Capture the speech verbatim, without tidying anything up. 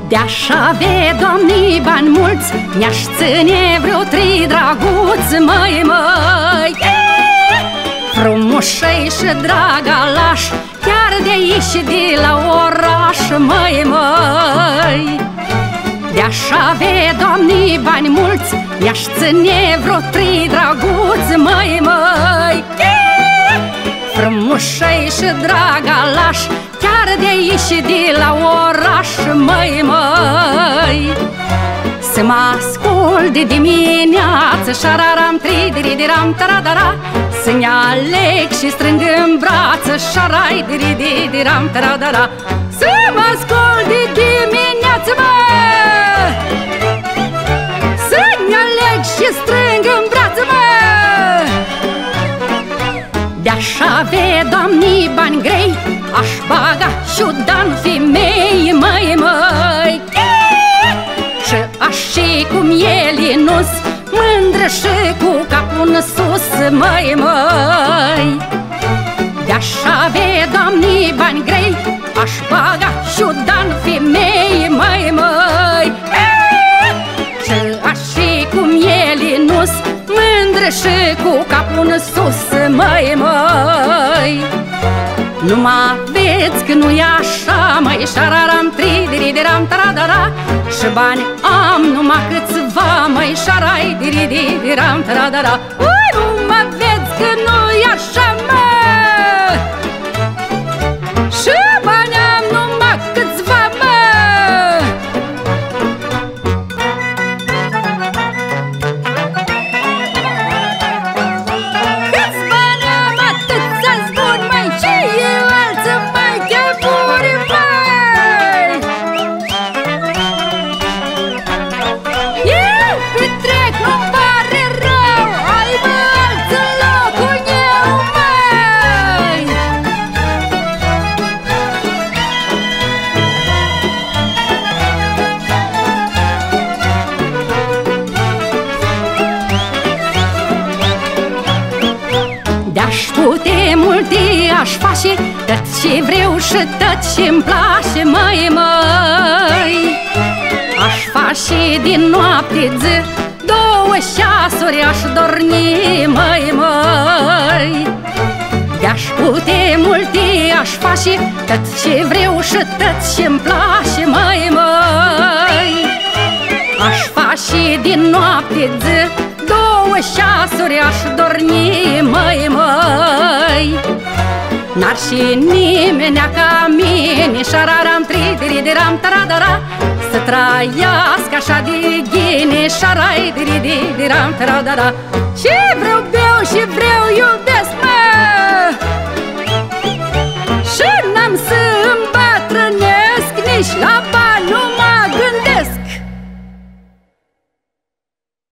De-aș avea, Doamne, bani mulți, mi-aș ține vreo trei draguți, măi, măi. Frumușei și dragalaș, chiar de aici, de la oraș, măi, măi. De-aș avea, Doamne, bani mulți, mi-aș ține vreo trei draguți, măi, măi. Frumușei și dragalaș, chiar de aici, de la oraș, măi, măi. Să mă ascult de dimineață, șararam, tri-diri-diram, taradara, să-mi aleg și strâng în brață, șarai, diri-diram, taradara. Să mă ascult de dimineață, mă, să-mi aleg și strâng în brață, mă. De-aș avea, Doamne, bani grei, aș baga și-o-dan femei, măi, măi. Și aș și cum el nu-s mândră și cu capul în sus, măi, măi. De-aș avea, Doamne, bani grei, aș baga și-o-dan femei, măi, măi. Și aș și cum el nu-s mândră și cu capul în sus, măi, măi. Nu mă veți că nu-i așa, măi, șararam, tri-diri-diram, taradara, și bani am numai câțiva, măi, șarai, diri-diram, taradara. Ui, nu mă veți că nu-i așa, mă, și bani am numai câțiva, mă. Câți bani am, atât să-ți bun, măi, și eu alță, măi, te buri, măi. Eu petrec, nu-mi pare rău, ai, mă, alță locul eu, măi. De-aș pute multe, aș face tot ce vreau și tot ce-mi place, măi, măi. Aș face din noapte zi, două ceasuri aș dormi, măi, măi. De-aș pute multe, aș face tot ce vreau și tot ce-mi place, măi, măi. Aș face din noapte zi, două ceasuri aș dormi, măi, măi. N-ar și nimenea ca mine, șararam, tri-diri-diram, taradara, să trăiască așa de ghine, șarai, diri-diram, taradara. Și vreau beau și vreau iubesc,